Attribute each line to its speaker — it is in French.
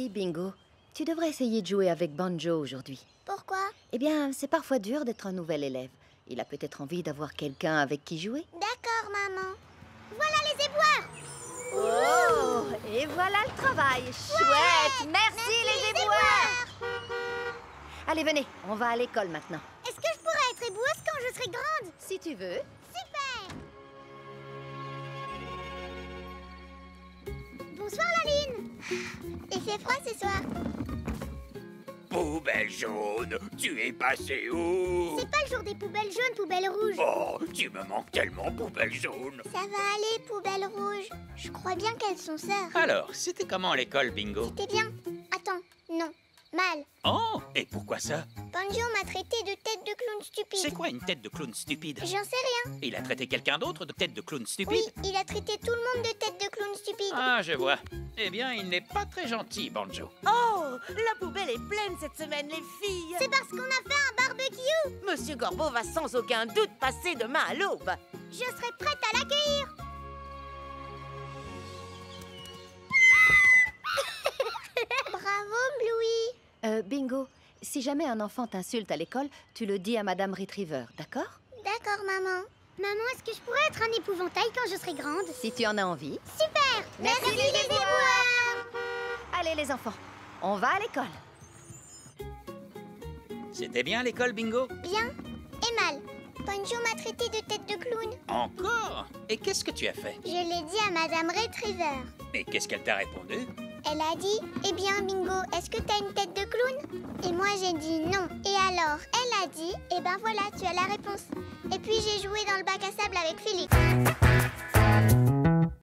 Speaker 1: Bingo. Tu devrais essayer de jouer avec Banjo aujourd'hui.
Speaker 2: Pourquoi?
Speaker 1: Eh bien, c'est parfois dur d'être un nouvel élève. Il a peut-être envie d'avoir quelqu'un avec qui jouer.
Speaker 2: D'accord, maman. Voilà les éboueurs!
Speaker 1: Oh! Et voilà le travail. Chouette! Merci les éboueurs! Allez, venez, on va à l'école maintenant.
Speaker 2: Est-ce que je pourrais être éboueuse quand je serai grande?
Speaker 1: Si tu veux.
Speaker 2: Super! Bonsoir, Laline. Il fait froid ce soir.
Speaker 3: Poubelle jaune, tu es passé où?
Speaker 2: C'est pas le jour des poubelles jaunes, poubelles rouges.
Speaker 3: Oh, tu me manques tellement, poubelle jaune.
Speaker 2: Ça va aller, poubelle rouge. Je crois bien qu'elles sont sœurs.
Speaker 3: Alors, c'était comment l'école, Bingo?
Speaker 2: C'était bien. Attends, non. Mal.
Speaker 3: Oh, et pourquoi ça?
Speaker 2: Banjo m'a traité de tête de clown stupide.
Speaker 3: C'est quoi une tête de clown stupide?
Speaker 2: J'en sais rien.
Speaker 3: Il a traité quelqu'un d'autre de tête de clown stupide?
Speaker 2: Oui, il a traité tout le monde de tête de clown stupide.
Speaker 3: Ah, je vois. Eh bien, il n'est pas très gentil, Banjo.
Speaker 4: Oh, la poubelle est pleine cette semaine, les filles.
Speaker 2: C'est parce qu'on a fait un barbecue.
Speaker 4: Monsieur Gorbeau va sans aucun doute passer demain à l'aube.
Speaker 2: Je serai prête à l'accueillir. Bravo, Bluey.
Speaker 1: Bingo, si jamais un enfant t'insulte à l'école, tu le dis à Madame Retriever, d'accord?
Speaker 2: D'accord, maman. Maman, est-ce que je pourrais être un épouvantail quand je serai grande?
Speaker 1: Si tu en as envie.
Speaker 2: Super.
Speaker 1: Merci les
Speaker 2: éboueurs.
Speaker 1: Allez les enfants, on va à l'école.
Speaker 3: C'était bien l'école, Bingo?
Speaker 2: Bien et mal. Banjo m'a traité de tête de clown.
Speaker 3: Encore? Et qu'est-ce que tu as fait?
Speaker 2: Je l'ai dit à Madame Retriever.
Speaker 3: Et qu'est-ce qu'elle t'a répondu?
Speaker 2: Elle a dit, eh bien Bingo, est-ce que t'as une tête de clown? Et moi j'ai dit non. Et alors, elle a dit, eh ben voilà, tu as la réponse. Et puis j'ai joué dans le bac à sable avec Félix.